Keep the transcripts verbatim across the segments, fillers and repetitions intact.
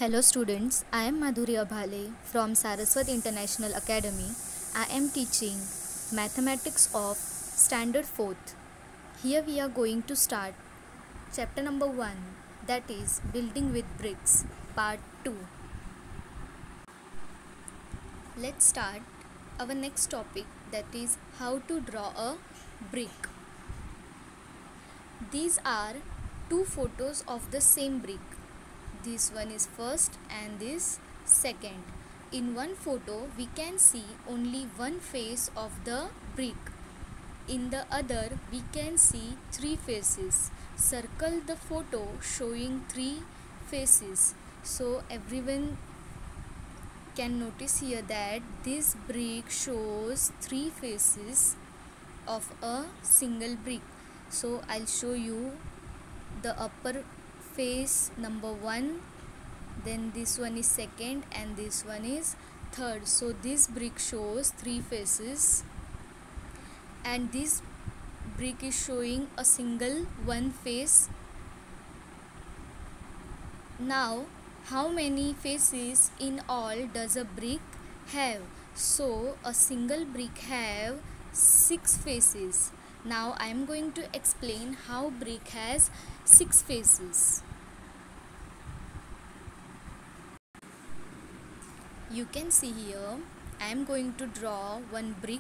Hello students, I am Madhuri Abhale from Saraswat International Academy. I am teaching Mathematics of Standard fourth. Here we are going to start chapter number one, that is Building with Bricks, part two. Let's start our next topic, that is how to draw a brick. These are two photos of the same brick. This one is first and this second. In one photo we can see only one face of the brick. In the other we can see three faces. Circle the photo showing three faces. So everyone can notice here that this brick shows three faces of a single brick. So I'll show you the upper face number one, then this one is second and this one is third. So this brick shows three faces and this brick is showing a single one face. Now how many faces in all does a brick have? So a single brick have six faces. Now I am going to explain how brick has six faces. You can see here I am going to draw one brick.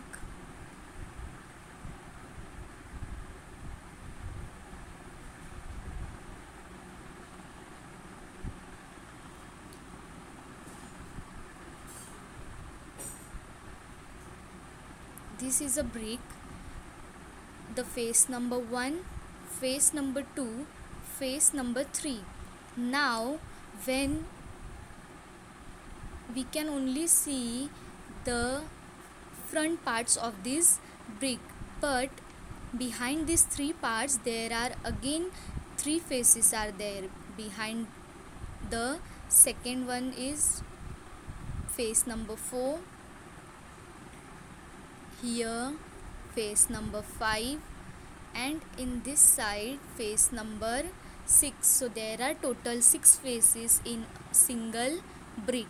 This is a brick. The face number one, face number two, face number three. Now when we can only see the front parts of this brick, but behind these three parts there are again three faces are there. Behind the second one is face number four, here face number five, and in this side face number six. So there are total six faces in single brick.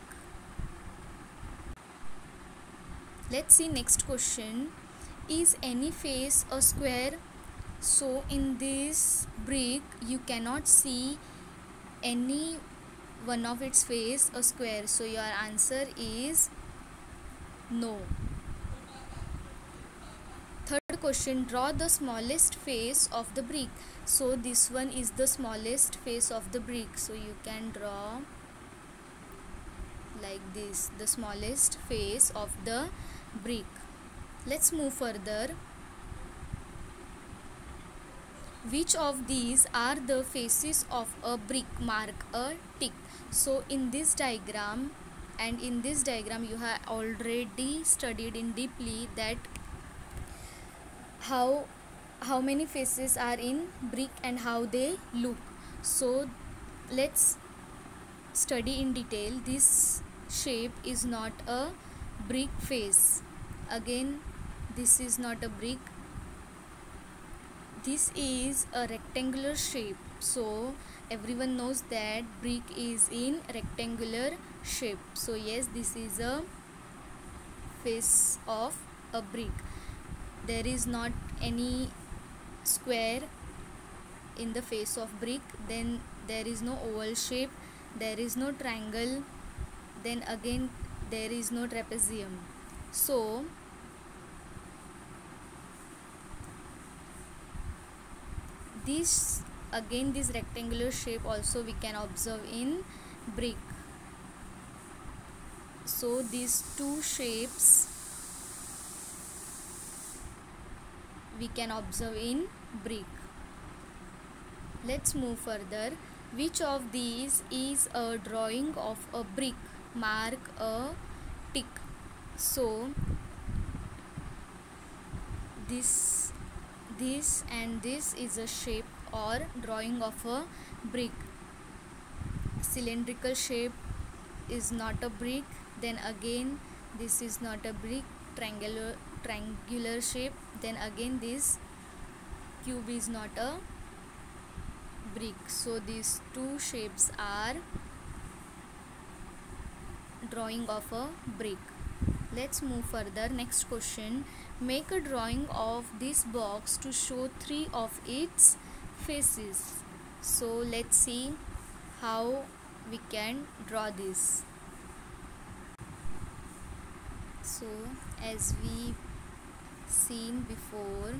Let's see next question. Is any face a square? So in this brick you cannot see any one of its face a square. So your answer is no. Third question, draw the smallest face of the brick. So this one is the smallest face of the brick. So you can draw like this, the smallest face of the brick. Let's move further. Which of these are the faces of a brick? Mark a tick. So in this diagram and in this diagram you have already studied in deeply that how how many faces are in brick and how they look. So let's study in detail. This shape is not a brick face. Again, this is not a brick. This is a rectangular shape. So everyone knows that brick is in rectangular shape. So yes, this is a face of a brick. There is not any square in the face of brick. Then there is no oval shape, there is no triangle, then again there is no trapezium. So this again this rectangular shape also we can observe in brick. So these two shapes we can observe in brick. Let's move further. Which of these is a drawing of a brick? Mark a tick. So this this and this is a shape or drawing of a brick. Cylindrical shape is not a brick. Then again this is not a brick. Triangular triangular shape, then again this cube is not a brick. So these two shapes are drawing of a brick. Let's move further. Next question. Make a drawing of this box to show three of its faces. So let's see how we can draw this. So as we seen before,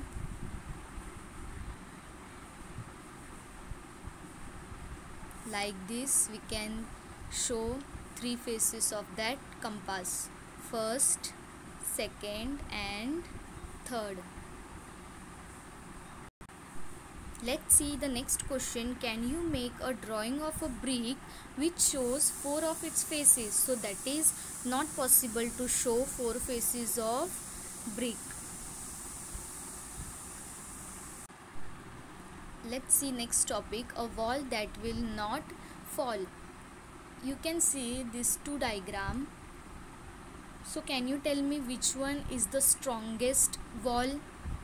like this we can show three faces of that compass: first, second and third. Let's see the next question. Can you make a drawing of a brick which shows four of its faces? So that is not possible to show four faces of brick. Let's see next topic, a wall that will not fall. You can see these two diagram. So can you tell me which one is the strongest wall?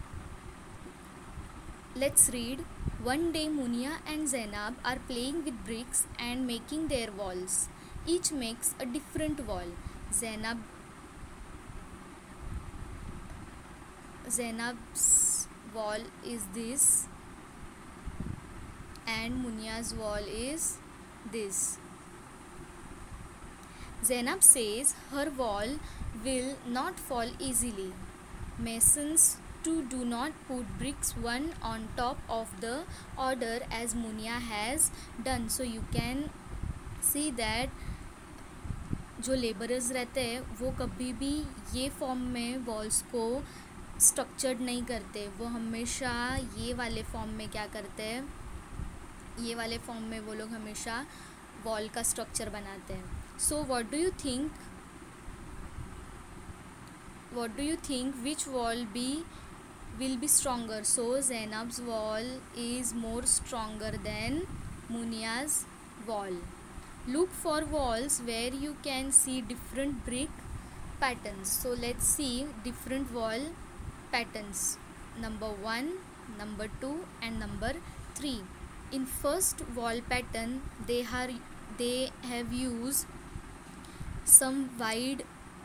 Let's read. One day Munia and Zainab are playing with bricks and making their walls. Each makes a different wall. Zainab Zainab's wall is this and Munia's wall is this. Zainab says her wall will not fall easily. Masons too do not put bricks one on top of the other as Munia has done. So you can see that जो labourers रहते हैं वो कभी भी ये form में walls को structured नहीं करते, वो हमेशा ये वाले फॉर्म में क्या करते हैं, ये वाले फॉर्म में वो लोग हमेशा वॉल का स्ट्रक्चर बनाते हैं. So what do you think what do you think which wall be will be stronger? So Zainab's wall is more stronger than Munia's wall. Look for walls where you can see different brick patterns. So let's see different wall patterns. Number one, number two and number three. In first wall pattern they are they have used some wide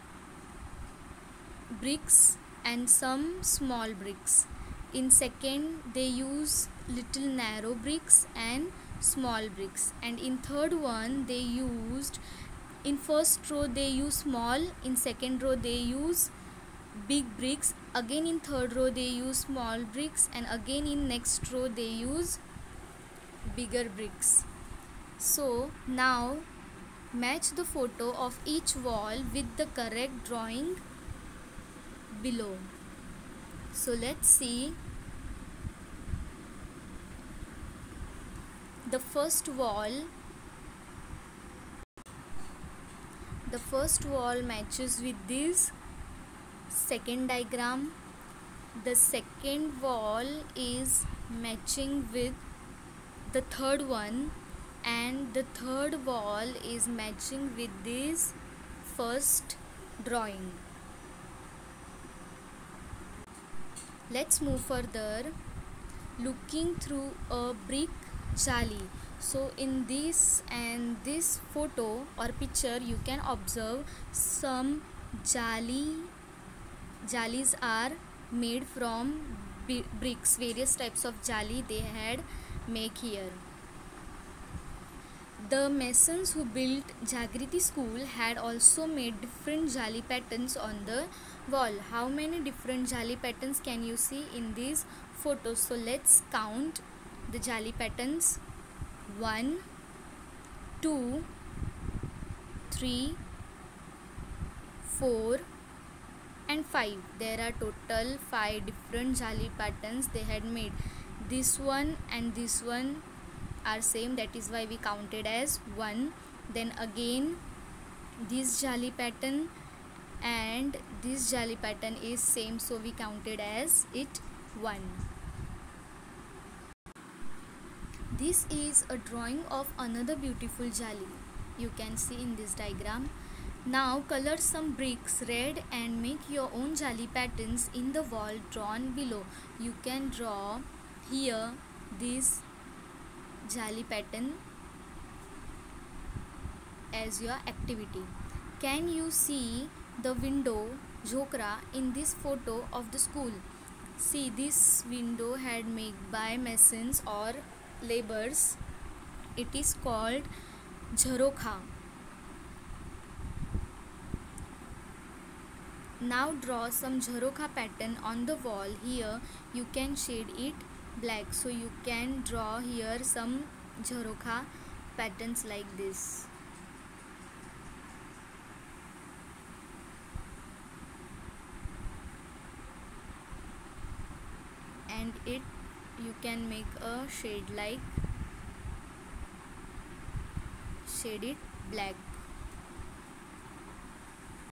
bricks and some small bricks. In second they use little narrow bricks and small bricks, and in third one they used, in first row they use small, in second row they use big bricks, again in third row they use small bricks, and again in next row they use bigger bricks. So now match the photo of each wall with the correct drawing below. So let's see the first wall. The first wall matches with this second diagram. The second wall is matching with the third one, and the third wall is matching with this first drawing. Let's move further. Looking through a brick jali. So in this and this photo or picture you can observe some jali. Jalis are made from bricks. Various types of jali they had make here. The masons who built Jagriti school had also made different jali patterns on the wall. How many different jali patterns can you see in these photos? So let's count the jali patterns. One, two, three, four and five. There are total five different jali patterns they had made. This one and this one are same, that is why we counted as one. Then again this jali pattern and this jali pattern is same, so we counted as it one. This is a drawing of another beautiful jali. You can see in this diagram. Now color some bricks red and make your own jali patterns in the wall drawn below. You can draw here this jali pattern as your activity. Can you see the window jhokra in this photo of the school? See, this window had made by masons or laborers. It is called jharokha. Now draw some jharokha pattern on the wall. Here you can shade it black. So you can draw here some jharokha patterns like this. And it you can make a shade like shade it black.